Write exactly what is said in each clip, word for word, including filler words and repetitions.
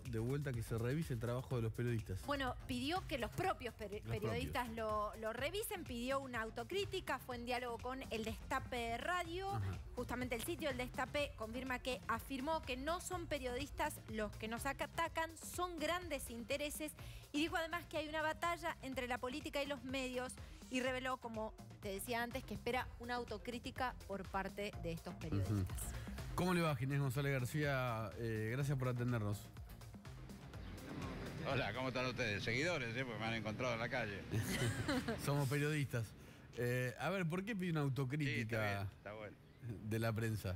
de vuelta que se revise el trabajo de los periodistas. Bueno, pidió que los propios peri los periodistas propios. Lo, lo revisen, pidió una autocrítica, fue en diálogo con El Destape Radio. Ajá. Justamente el sitio El Destape confirma que afirmó que no son periodistas los que nos atacan, son grandes intereses, y dijo además que hay una batalla entre la política y los medios, y reveló, como te decía antes, que espera una autocrítica por parte de estos periodistas. Uh-huh. ¿Cómo le va, Ginés González García? Eh, gracias por atendernos. Hola, ¿cómo están ustedes? Seguidores, ¿eh? Porque me han encontrado en la calle. Somos periodistas. Eh, a ver, ¿por qué pide una autocrítica sí, está bien, está bueno. de la prensa?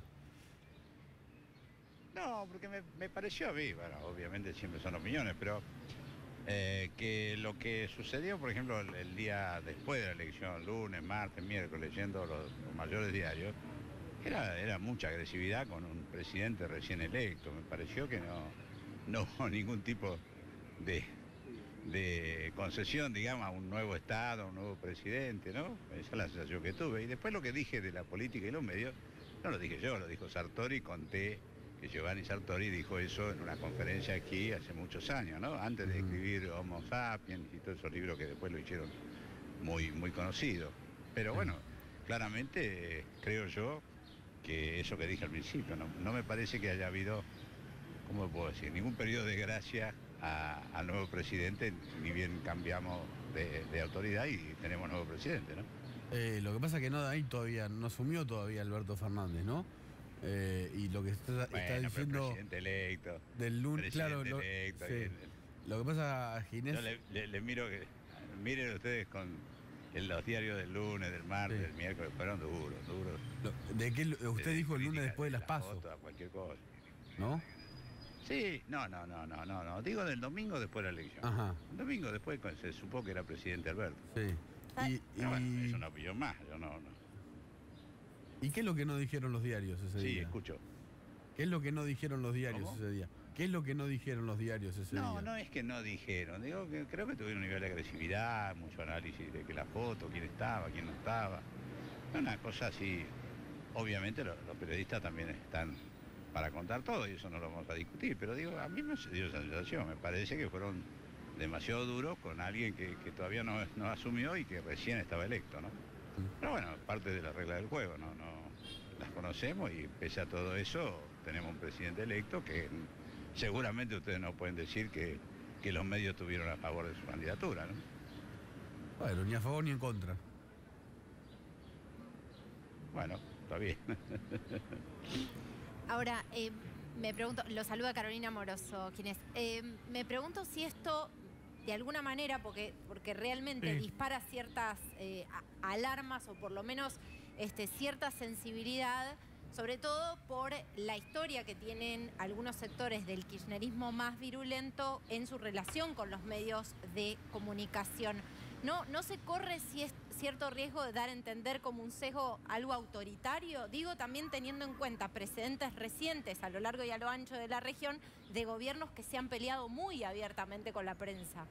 No, porque me, me pareció a mí, bueno, obviamente siempre son opiniones, pero eh, que lo que sucedió, por ejemplo, el, el día después de la elección, lunes, martes, miércoles, leyendo los, los mayores diarios, Era, era mucha agresividad con un presidente recién electo. Me pareció que no, no hubo ningún tipo de, de concesión, digamos, a un nuevo Estado, a un nuevo presidente, ¿no? Esa es la sensación que tuve. Y después lo que dije de la política y los medios, no lo dije yo, lo dijo Sartori. Conté que Giovanni Sartori dijo eso en una conferencia aquí hace muchos años, ¿no? Antes de escribir Homo Sapiens y todos esos libros que después lo hicieron muy, muy conocidos. Pero bueno, claramente creo yo que eso que dije al principio, no, no me parece que haya habido, ¿cómo puedo decir?, ningún periodo de gracia a, al nuevo presidente, ni bien cambiamos de, de autoridad y tenemos nuevo presidente, ¿no? Eh, lo que pasa es que no, ahí todavía, no asumió todavía Alberto Fernández, ¿no? Eh, y lo que está, bueno, está diciendo... presidente electo. Del lunes, claro. Lo, electo, sí. el, lo que pasa, Ginés... Yo le, le, le miro que... Miren ustedes con... En los diarios del lunes, del martes, sí. del miércoles, fueron duros, duros. ¿De qué usted de dijo el lunes después de las PASO? Cualquier cosa. ¿No? Sí, no, no, no, no, no, no. Digo del domingo después de la elección. Ajá. El domingo después se supo que era presidente Alberto. Sí. Y, Pero bueno, es una opinión más, yo no, no. ¿Y qué es lo que no dijeron los diarios ese sí, día? Sí, escucho. ¿Qué es lo que no dijeron los diarios ¿Cómo? ese día? ¿Qué es lo que no dijeron los diarios ese no, día? No, no es que no dijeron. Digo que creo que tuvieron un nivel de agresividad, mucho análisis de que la foto, quién estaba, quién no estaba. Una cosa así. Obviamente los, los periodistas también están para contar todo y eso no lo vamos a discutir. Pero digo, a mí me dio esa sensación. Me parece que fueron demasiado duros con alguien que, que todavía no, no asumió y que recién estaba electo, ¿no? Pero bueno, parte de la regla del juego, ¿no? no las conocemos y pese a todo eso tenemos un presidente electo que seguramente ustedes no pueden decir que, que los medios estuvieron a favor de su candidatura, ¿no? Bueno, ni a favor ni en contra. Bueno, está bien. Ahora, eh, me pregunto, lo saluda Carolina Moroso, quien es. Eh, me pregunto si esto, de alguna manera, porque, porque realmente sí. dispara ciertas eh, alarmas o por lo menos este, cierta sensibilidad, sobre todo por la historia que tienen algunos sectores del kirchnerismo más virulento en su relación con los medios de comunicación. ¿No, no se corre si es cierto riesgo de dar a entender como un sesgo algo autoritario? Digo, también teniendo en cuenta precedentes recientes a lo largo y a lo ancho de la región de gobiernos que se han peleado muy abiertamente con la prensa.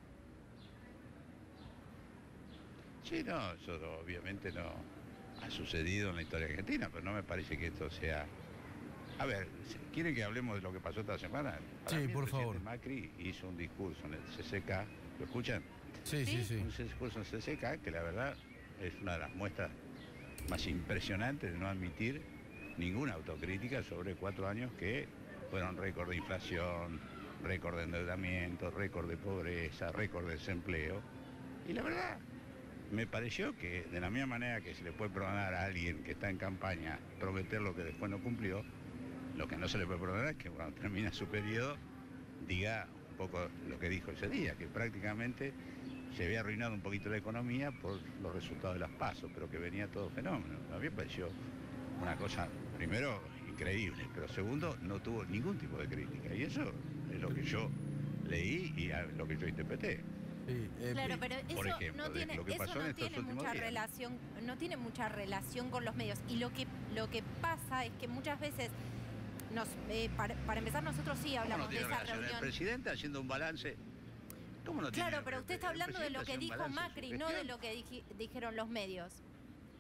Sí, no, eso obviamente no ha sucedido en la historia argentina, pero no me parece que esto sea... A ver, ¿quieren que hablemos de lo que pasó esta semana? Para sí, mí, por el favor. Macri hizo un discurso en el C C K, ¿lo escuchan? Sí, sí, sí. Un discurso en el C C K que la verdad es una de las muestras más impresionantes de no admitir ninguna autocrítica sobre cuatro años que fueron récord de inflación, récord de endeudamiento, récord de pobreza, récord de desempleo. Y la verdad... me pareció que de la misma manera que se le puede perdonar a alguien que está en campaña prometer lo que después no cumplió, lo que no se le puede perdonar es que cuando termina su periodo diga un poco lo que dijo ese día, que prácticamente se había arruinado un poquito la economía por los resultados de las PASO, pero que venía todo fenómeno. A mí me pareció una cosa, primero, increíble, pero segundo, no tuvo ningún tipo de crítica. Y eso es lo que yo leí y lo que yo interpreté. Sí, eh, claro, pero eso ejemplo, no tiene, lo que eso pasó no en tiene mucha días. relación, no tiene mucha relación con los medios. Y lo que lo que pasa es que muchas veces nos, eh, para, para empezar nosotros sí hablamos no de esa reunión. El presidente haciendo un balance. ¿Cómo no claro, tiene, pero usted está hablando de lo que dijo balance, Macri, no de lo que dij, dijeron los medios.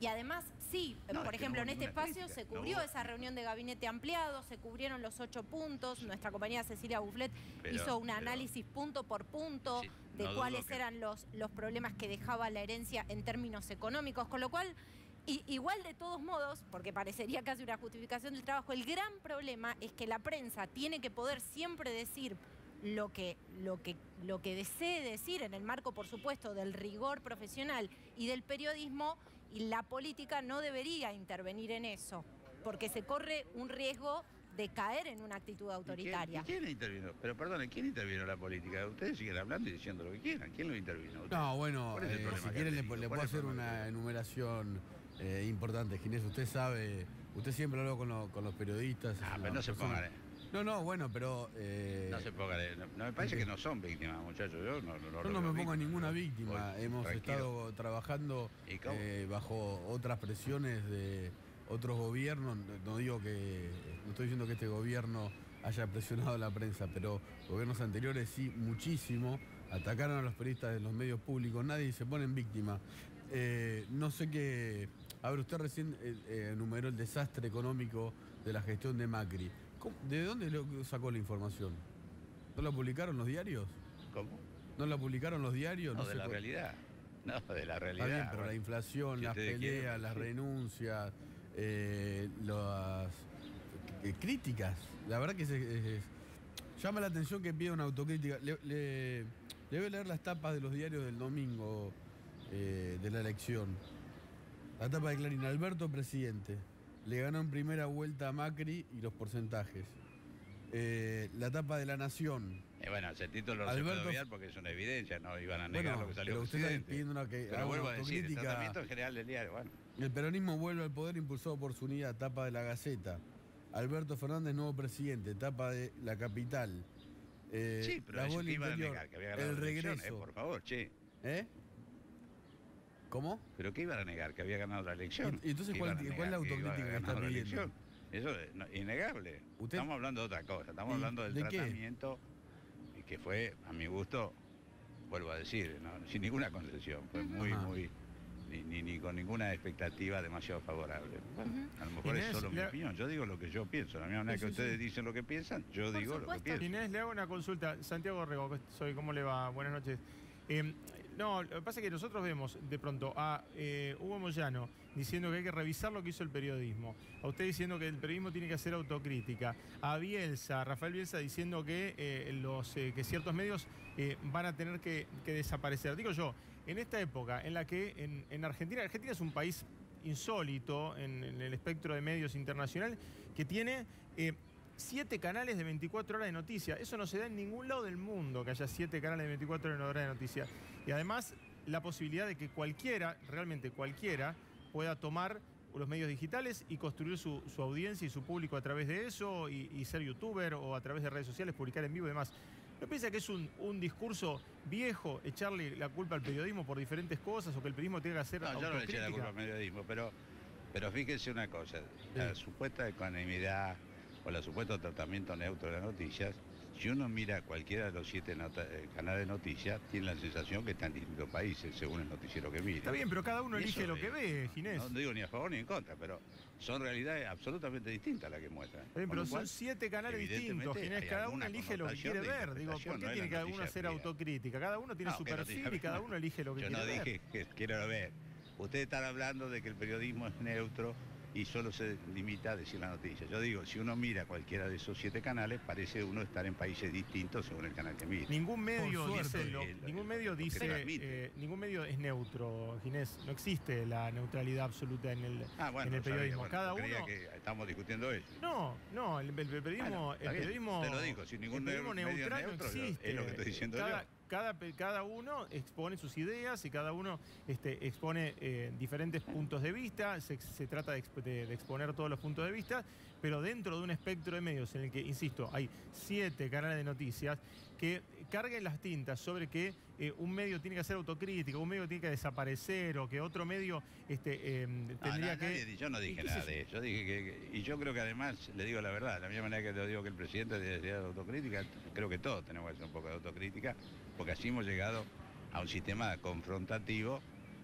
Y además, sí, No, por es que ejemplo, no en hubo este ninguna espacio crítica, se no cubrió hubo esa reunión de gabinete ampliado, se cubrieron los ocho puntos, nuestra compañera Cecilia Bufflet Pero- hizo un pero- análisis punto por punto Sí, de no cuáles dudo que- eran los, los problemas que dejaba la herencia en términos económicos, con lo cual, y, igual de todos modos, porque parecería casi una justificación del trabajo, el gran problema es que la prensa tiene que poder siempre decir lo que, lo que, lo que desee decir en el marco, por supuesto, del rigor profesional y del periodismo, y la política no debería intervenir en eso, porque se corre un riesgo de caer en una actitud autoritaria. ¿Y quién, y quién intervino? Pero perdón, ¿quién intervino en la política? Ustedes siguen hablando y diciendo lo que quieran. ¿Quién lo intervino? No, bueno, ¿Cuál es el eh, problema si que quieren han le, tenido? le ¿Cuál puedo es el hacer problema que una han tenido? enumeración eh, importante, Ginés. Usted sabe, usted siempre habló con, lo- con los periodistas. Ah, es pero una no se persona- pongan, eh. No, no, bueno, pero... eh, No se pongan, eh. no, no me parece que no son víctimas, muchachos. Yo no, no, Yo no me pongo ninguna víctima. víctima. Voy Hemos tranquilo. estado trabajando ¿Y cómo? eh, bajo otras presiones de otros gobiernos. No digo que, no estoy diciendo que este gobierno haya presionado a la prensa, pero gobiernos anteriores sí, muchísimo. Atacaron a los periodistas de los medios públicos. Nadie se pone en víctima. Eh, no sé qué... A ver, usted recién eh, eh, enumeró el desastre económico de la gestión de Macri. ¿Cómo- ¿De dónde lo sacó la información? ¿No la publicaron los diarios? ¿Cómo? ¿No la publicaron los diarios? No, sé de la cu- realidad. No, de la realidad. Está bien, pero la Bueno, inflación, si las ustedes peleas, quieren, las sí. renuncias, eh, las eh, críticas. La verdad que se- es- es- llama la atención que pida una autocrítica. Le, le- le voy a leer las tapas de los diarios del domingo eh, de la elección. La tapa de Clarín, Alberto presidente. Le ganó en primera vuelta a Macri y los porcentajes. Eh, la tapa de La Nación. Eh, bueno, ese título no se Alberto- puede obviar porque es una evidencia, no iban a negar Bueno, lo que salió pero usted está presidente. pidiendo una que haga Pero una vuelvo a decir, el autocrítica. tratamiento en general del diario, bueno. El peronismo vuelve al poder impulsado por su unidad, tapa de La Gaceta. Alberto Fernández, nuevo presidente, tapa de La Capital. Eh, Sí, pero la eso bola que iban a interior, negar, que había ganado el la elección, regreso. eh, por favor, che. ¿Eh? ¿Cómo? ¿Pero qué iban a negar? Que había ganado la elección. Y- y entonces, ¿Qué ¿cuál- iban a cuál es la negar? Que iba a autocrítica que ganar está la pidiendo? elección. Eso es no- innegable. Usted- Estamos hablando de otra cosa, estamos ¿Y hablando del de qué? tratamiento y que fue, a mi gusto, vuelvo a decir, ¿no? sin ninguna concesión, fue muy, Ajá. muy, ni, ni, ni con ninguna expectativa demasiado favorable. Bueno, a lo mejor Inés, es solo mi le- opinión, yo digo lo que yo pienso, la misma manera Sí, que sí, ustedes sí. dicen lo que piensan, yo Por digo lo que supuesto. pienso. Inés, le hago una consulta. Santiago Rego, soy, ¿cómo le va? Buenas noches. Eh, no, lo que pasa es que nosotros vemos de pronto a eh, Hugo Moyano diciendo que hay que revisar lo que hizo el periodismo, a usted diciendo que el periodismo tiene que hacer autocrítica, a Bielsa, Rafael Bielsa diciendo que, eh, los, eh, que ciertos medios eh, van a tener que, que desaparecer. Digo yo, en esta época en la que en, en Argentina, Argentina es un país insólito en, en el espectro de medios internacional, que tiene... eh, siete canales de veinticuatro horas de noticias. Eso no se da en ningún lado del mundo, que haya siete canales de veinticuatro horas de noticias. Y además, la posibilidad de que cualquiera, realmente cualquiera, pueda tomar los medios digitales y construir su, su audiencia y su público a través de eso, y, y ser youtuber o a través de redes sociales, publicar en vivo y demás. ¿No piensa que es un, un discurso viejo echarle la culpa al periodismo por diferentes cosas, o que el periodismo tiene que hacer No, yo no le eché autocrítica? la culpa al periodismo, pero, pero fíjense una cosa, la supuesta ecuanimidad o el supuesto tratamiento neutro de las noticias, si uno mira cualquiera de los siete nota- eh, canales de noticias, tiene la sensación que está en distintos países, según el noticiero que mire. Está bien, pero cada uno Y elige eso, lo que eh, ve, Ginés. No digo ni a favor ni en contra, pero son realidades absolutamente distintas las que muestran. Está bien, Con pero lo son cual, siete canales evidentemente, distintos, Ginés. hay Cada uno alguna elige lo que connotación quiere de ver. Digo, ¿por interpretación, qué no es tiene la cada uno noticia hacer fría. autocrítica? Cada uno tiene No, su que perfil noticia y cada fría. uno elige lo que Yo quiere no ver. dije que quiero ver. Ustedes están hablando de que el periodismo es neutro y solo se limita a decir la noticia. Yo digo, si uno mira cualquiera de esos siete canales, parece uno estar en países distintos según el canal que mire. Ningún medio Por dice, suerte. lo- El- ningún el- medio lo que dice, transmite. eh, ningún medio es neutro, Ginés. No existe la neutralidad absoluta en el, Ah, bueno, en el no sabía, periodismo. bueno, Cada yo creía uno. que estamos discutiendo eso. No, no, el, el- el periodismo, Bueno, está el bien, periodismo, te lo digo, sin ningún el periodismo medio neutral neutro, no yo- existe. es lo que estoy diciendo cada, yo. Cada, pe- cada uno expone sus ideas y cada uno este, expone eh, diferentes puntos de vista. Se, se trata de, exp- de- de exponer todos los puntos de vista, pero dentro de un espectro de medios en el que, insisto, hay siete canales de noticias que carguen las tintas sobre que eh, un medio tiene que hacer autocrítica, un medio tiene que desaparecer, o que otro medio este, eh, No, tendría no, que... nadie- yo no ¿Y dije qué nada sé yo? de eso. Yo dije que, que- y yo creo que además, le digo la verdad, de la misma manera que le digo que el presidente debería de autocrítica, creo que todos tenemos que hacer un poco de autocrítica, porque así hemos llegado a un sistema confrontativo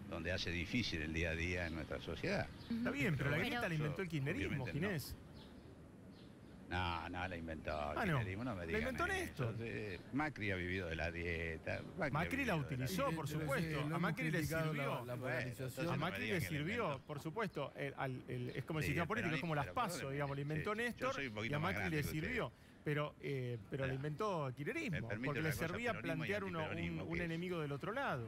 donde hace difícil el día a día en nuestra sociedad. Está bien, pero, pero la grieta pero... la inventó el kirchnerismo, Obviamente Ginés. No, no, la inventó. Ah, el no. kirchnerismo, no me La digan inventó eso. Néstor. Eh, Macri ha vivido de la dieta. Macri, Macri la ha vivido de utilizó, Y, por eh, supuesto. sí, lo A Macri hemos le criticado sirvió. la, la Bueno, polarización. entonces A no me Macri digan le que la sirvió, inventó. por supuesto. El, al- el- es como el Sí, sistema el político, es como las peronismo, PASO, pero digamos, lo inventó sí, yo Néstor soy un y poquito a más Macri grande le que ustedes. sirvió. Pero, eh, pero Ahora, le inventó me kirchnerismo, permite porque una le cosa, servía peronismo y plantear uno- un, antiperonismo, un ¿qué es? enemigo del otro lado.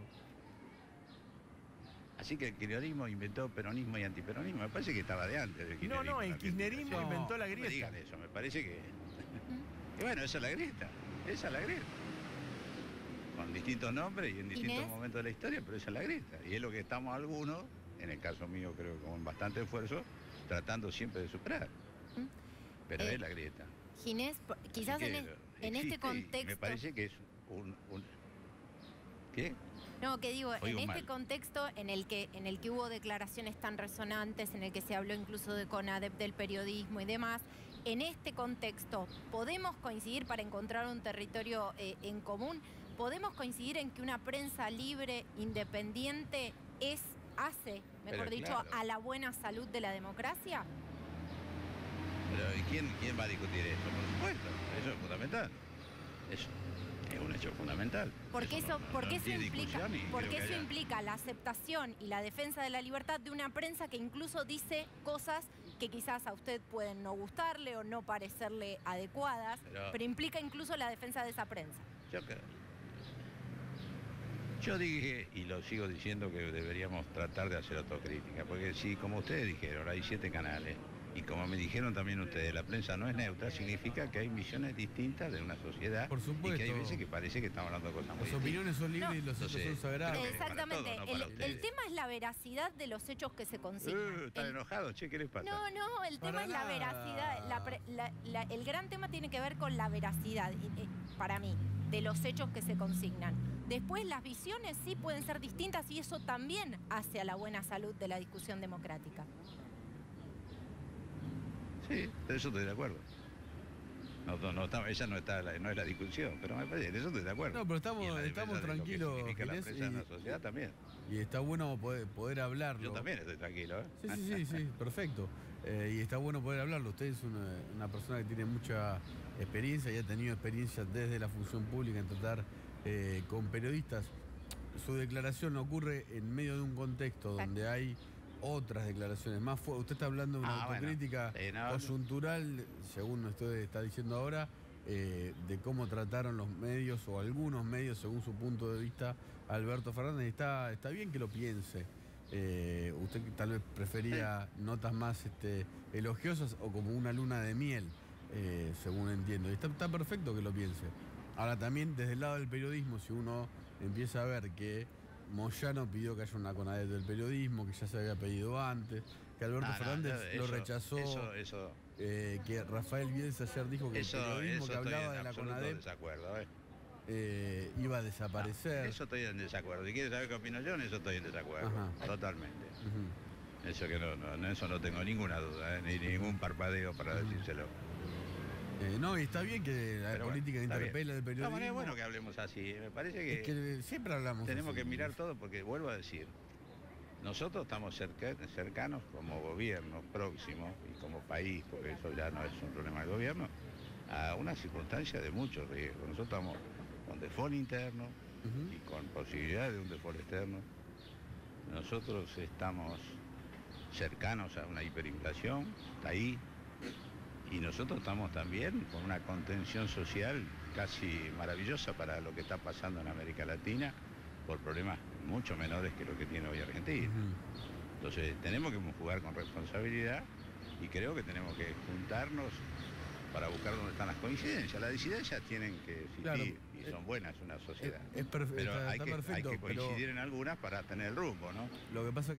Así que el kirchnerismo inventó peronismo y antiperonismo. Me parece que estaba de antes del No, kirchnerismo. no, el también. kirchnerismo No, inventó la No me grieta. digan eso, me parece que... Y bueno, esa es la grieta, esa es la grieta. Con distintos nombres y en distintos Inés. momentos de la historia, pero esa es la grieta. Y es lo que estamos algunos, en el caso mío creo que con bastante esfuerzo, tratando siempre de superar. ¿Mm? Pero Eh, es la grieta. Ginés, por- quizás Así en, que es- en existe este y contexto... Me parece que es un... un- ¿Qué? No, que digo, en Oigo este mal. contexto en el que en el que hubo declaraciones tan resonantes, en el que se habló incluso de CONADEP, del periodismo y demás, en este contexto, ¿podemos coincidir para encontrar un territorio eh, en común? ¿Podemos coincidir en que una prensa libre, independiente, es, hace, mejor Pero dicho, claro. a la buena salud de la democracia? Pero ¿y quién, quién va a discutir eso? Por supuesto, eso es fundamental. Eso es un hecho fundamental. Porque Eso eso, no- no- porque no eso tiene implica, discusión y porque creo que eso haya- implica la aceptación y la defensa de la libertad de una prensa que incluso dice cosas que quizás a usted pueden no gustarle o no parecerle adecuadas, pero, Pero- implica incluso la defensa de esa prensa. Yo, creo- yo dije, y lo sigo diciendo, que deberíamos tratar de hacer autocrítica, porque si, como ustedes dijeron, hay siete canales, y como me dijeron también ustedes, la prensa no es neutra, significa que hay visiones distintas de una sociedad. Por supuesto. Y que hay veces que parece que estamos hablando de cosas muy Las opiniones son libres No. y los hechos Entonces, son sagrados. creo que- para Exactamente. todos, no para el, ustedes. el tema es la veracidad de los hechos que se consignan. Uh, ¿Están El- enojados? Che, ¿qué les pasa? No, no, el tema Para es la nada. veracidad. la pre- la- la- el gran tema tiene que ver con la veracidad, y- y, para mí, de los hechos que se consignan. Después las visiones sí pueden ser distintas y eso también hace a la buena salud de la discusión democrática. Sí, de eso estoy de acuerdo. No, no, no, está- esa no, está, la- no es la discusión, pero me parece, de eso estoy de acuerdo. No, pero estamos- Y en la defensa estamos de lo que tranquilos, significa la Ginés, prensa en y- la sociedad también. Y está bueno poder, poder hablarlo. Yo también estoy tranquilo, ¿eh? Sí, sí, sí, sí, perfecto. Eh, y está bueno poder hablarlo. Usted es una, una persona que tiene mucha experiencia y ha tenido experiencia desde la función pública en tratar eh, con periodistas. Su declaración ocurre en medio de un contexto Exacto. donde hay otras declaraciones más fuertes. Usted está hablando de una Ah, bueno. autocrítica Sí, no, coyuntural, según usted está diciendo ahora, eh, de cómo trataron los medios o algunos medios, según su punto de vista, a Alberto Fernández. Está, está bien que lo piense. Eh, usted tal vez prefería notas más este, elogiosas o como una luna de miel, eh, según entiendo. Y está, está perfecto que lo piense. Ahora también desde el lado del periodismo, si uno empieza a ver que Moyano pidió que haya una CONADEP del periodismo, que ya se había pedido antes, que Alberto Ah, no, Fernández yo- lo eso- rechazó, Eso, eso, eh, que Rafael Bielsa ayer dijo que eso, el periodismo eso que estoy hablaba en de la absoluto CONADEP desacuerdo, ¿eh? eh, iba a desaparecer. Eso estoy en desacuerdo. Si quieres saber qué opino yo, en eso estoy en desacuerdo. Ajá. Totalmente. Ujú. Eso que no, no, en eso no tengo ninguna duda, ¿eh? ni ningún parpadeo para Ujú. decírselo. Eh, no, y está bien que la Pero bueno, política está bien. interpela el De todas periodismo. maneras, es bueno que hablemos así. Me parece que, Es que siempre hablamos tenemos así. que mirar todo porque, vuelvo a decir, nosotros estamos cerca- cercanos como gobierno próximo y como país, porque eso ya no es un problema del gobierno, a una circunstancia de mucho riesgo. Nosotros estamos con default interno Ujú. y con posibilidad de un default externo. Nosotros estamos cercanos a una hiperinflación, está ahí, y nosotros estamos también con una contención social casi maravillosa para lo que está pasando en América Latina por problemas mucho menores que lo que tiene hoy Argentina. Ujú. Entonces tenemos que jugar con responsabilidad y creo que tenemos que juntarnos para buscar dónde están las coincidencias. Las disidencias tienen que existir Claro. y son buenas en una sociedad. Es perfe- Pero está- hay está que, hay perfecto, que pero coincidir en algunas para tener el rumbo, ¿no? lo que pasa